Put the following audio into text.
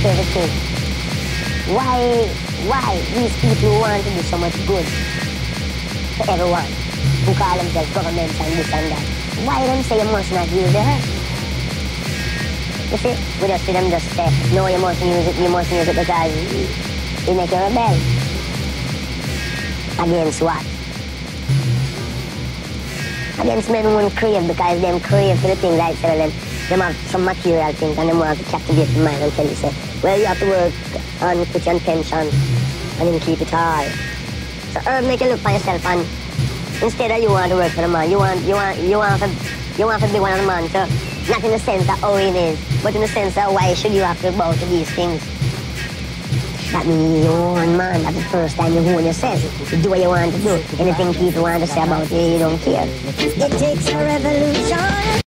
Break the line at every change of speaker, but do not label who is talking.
yourself a thing. Why these people who want to do so much good to everyone, who call themselves governments and this and that, why them say you must not use the earth? You see, we just see them just say, no, you must use it because it make you rebel. Against what? Against men who crave, because them crave for the things like them have some material things and them want to captivate the mind and tell you, say, well, you have to work and put your intention and then keep it all. So earth make you look for yourself, and instead of you want to work for the man, you want to be one of the man too. Not in the sense that how he is, but in the sense that why should you have to bow to these things? That means you own man. That's the first time you own yourself. You do what you want to do. Anything people want to say about you, you don't care. It takes a revolution.